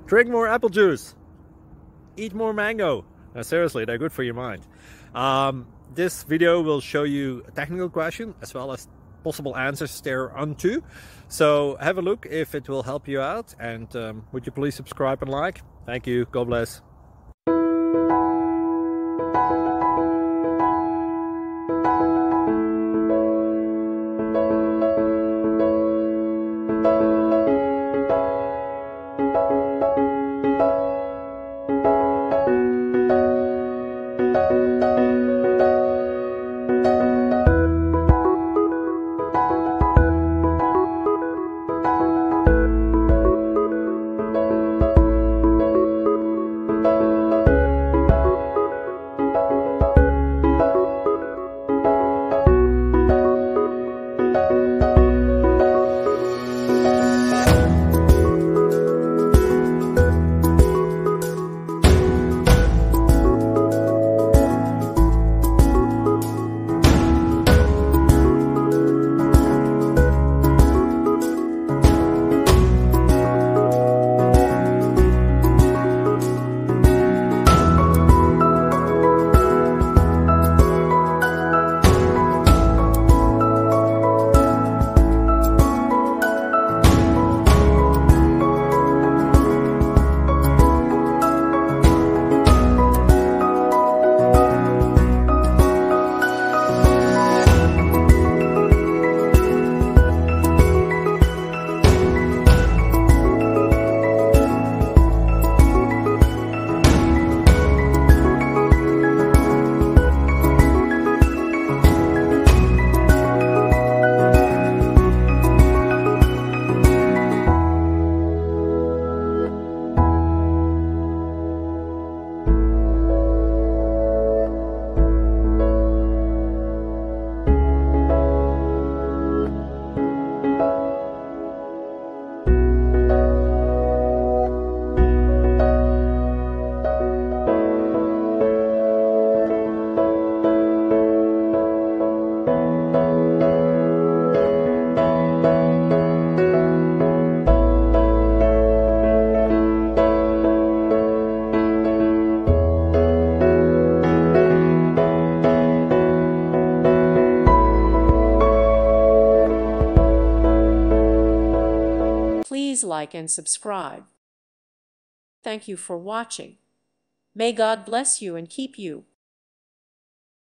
Drink more apple juice. Eat more mango. Now, seriously, they're good for your mind. This video will show you a technical question as well as possible answers thereunto. So have a look if it will help you out, and would you please subscribe and like? Thank you. God bless. Please like and subscribe. Thank you for watching. May God bless you and keep you.